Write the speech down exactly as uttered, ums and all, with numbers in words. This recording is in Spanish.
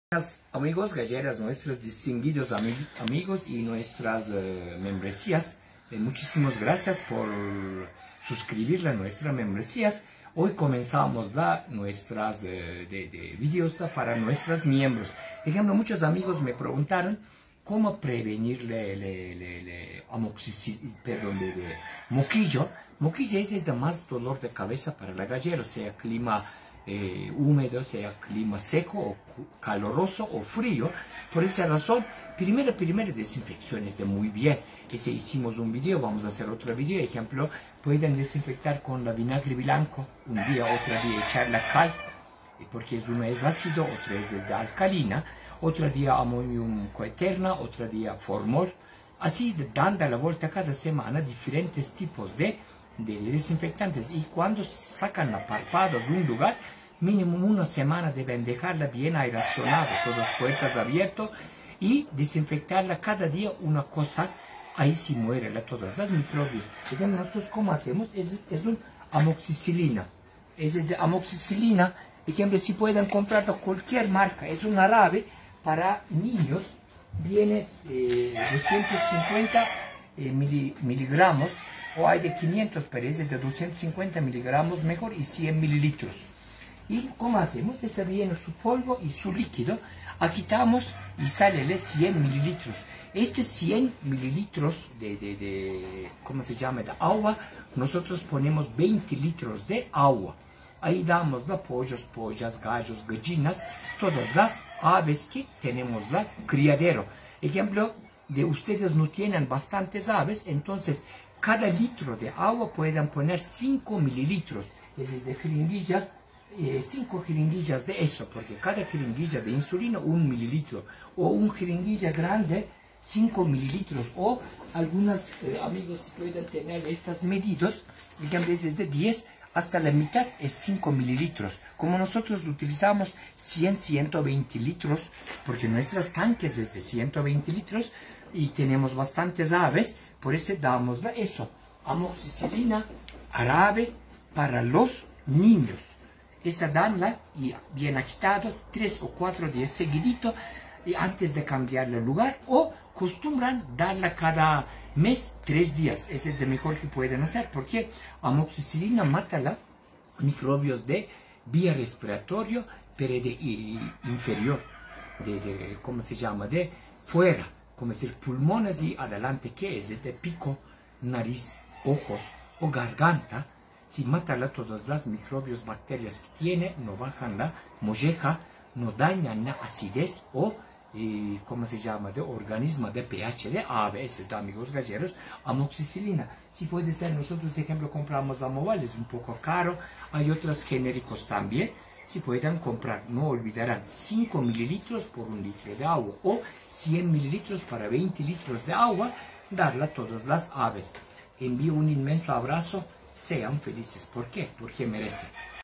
Buenas amigos, galleras, nuestros distinguidos ami amigos y nuestras uh, membresías. Eh, muchísimas gracias por suscribirle a nuestras membresías. Hoy comenzamos la, nuestras uh, de, de videos para nuestros miembros. Por ejemplo, muchos amigos me preguntaron cómo prevenir le, le, le, le amoxicil, perdón, de, de moquillo. Moquillo es el más dolor de cabeza para la gallera, sea clima Eh, húmedo, sea clima seco o caloroso o frío. Por esa razón, primero, primero desinfecciones de muy bien. Ese hicimos un video, vamos a hacer otro video. Ejemplo, pueden desinfectar con la vinagre blanco, un día, otro día echar la cal, porque uno es ácido, otro es, es de alcalina, otro día ammonium coeterna, otro día formol. Así, dando la vuelta cada semana diferentes tipos de de desinfectantes, y cuando sacan la párpados de un lugar, mínimo una semana deben dejarla bien aeracionada, todas las puertas abiertas, y desinfectarla cada día una cosa, ahí sí mueren todas las microbios. Entonces nosotros cómo hacemos, es, es un amoxicilina, es, es de amoxicilina, por ejemplo, si pueden comprarlo cualquier marca, es un árabe para niños, viene eh, doscientos cincuenta eh, mili, miligramos, o hay de quinientos, pero es de doscientos cincuenta miligramos mejor, y cien mililitros. ¿Y cómo hacemos? Ese viene su polvo y su líquido, agitamos y sale cien mililitros. Este cien mililitros de, de, de, ¿cómo se llama?, de agua, nosotros ponemos veinte litros de agua. Ahí damos los pollos, pollas, gallos, gallinas, todas las aves que tenemos la criadero. Ejemplo, de ustedes no tienen bastantes aves, entonces cada litro de agua pueden poner cinco mililitros, es decir, de jeringuilla, eh, cinco jeringuillas de eso, porque cada jeringuilla de insulina un mililitro, o un jeringuilla grande, cinco mililitros, o algunos eh, amigos si pueden tener estas medidas, digamos desde diez hasta la mitad es cinco mililitros. Como nosotros utilizamos cien a ciento veinte litros, porque nuestros tanques es de ciento veinte litros, y tenemos bastantes aves, por eso damos eso, amoxicilina árabe para los niños. Esa danla y bien agitado, tres o cuatro días seguidito, y antes de cambiarle el lugar, o acostumbran darla cada mes, tres días. Ese es lo mejor que pueden hacer, porque amoxicilina mata los microbios de vía respiratoria, pero de y, inferior, de, de, ¿cómo se llama?, de fuera, como decir pulmones y adelante, que es de pico, nariz, ojos o garganta. Si matan todas las microbios, bacterias que tiene, no bajan la molleja, no dañan la acidez o, eh, ¿cómo se llama?, de organismo de pH de ave. Ese es de amigos galleros, amoxicilina. Si puede ser, nosotros, por ejemplo, compramos Amoval, es un poco caro, hay otros genéricos también. Si pueden comprar, no olvidarán, cinco mililitros por un litro de agua, o cien mililitros para veinte litros de agua, darla a todas las aves. Envío un inmenso abrazo, sean felices. ¿Por qué? Porque merecen.